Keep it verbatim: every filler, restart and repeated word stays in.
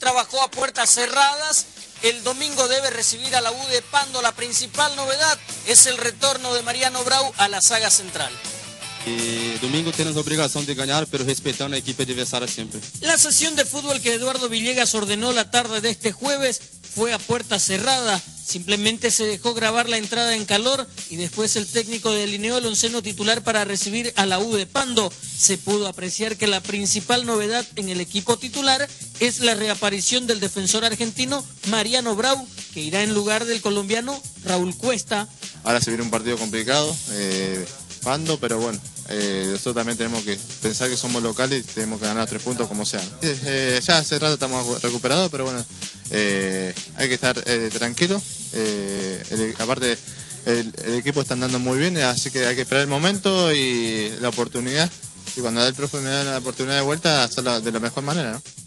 trabajó a puertas cerradas. El domingo debe recibir a la U de Pando. La principal novedad es el retorno de Mariano Brau a la saga central. Y domingo tenemos obligación de ganar, pero respetando a la equipo adversaria siempre. La sesión de fútbol que Eduardo Villegas ordenó la tarde de este jueves fue a puerta cerrada. Simplemente se dejó grabar la entrada en calor y después el técnico delineó el onceno titular para recibir a la U de Pando. Se pudo apreciar que la principal novedad en el equipo titular es la reaparición del defensor argentino Mariano Brau, que irá en lugar del colombiano Raúl Cuesta. Ahora se viene un partido complicado, eh, Pando, pero bueno, eh, nosotros también tenemos que pensar que somos locales y tenemos que ganar tres puntos como sea. Eh, ya hace rato estamos recuperados, pero bueno, eh, hay que estar eh, tranquilos. Eh, el, aparte, el, el equipo está andando muy bien, así que hay que esperar el momento y la oportunidad. Y cuando el profe me da la oportunidad de vuelta, hacerla de la mejor manera, ¿no?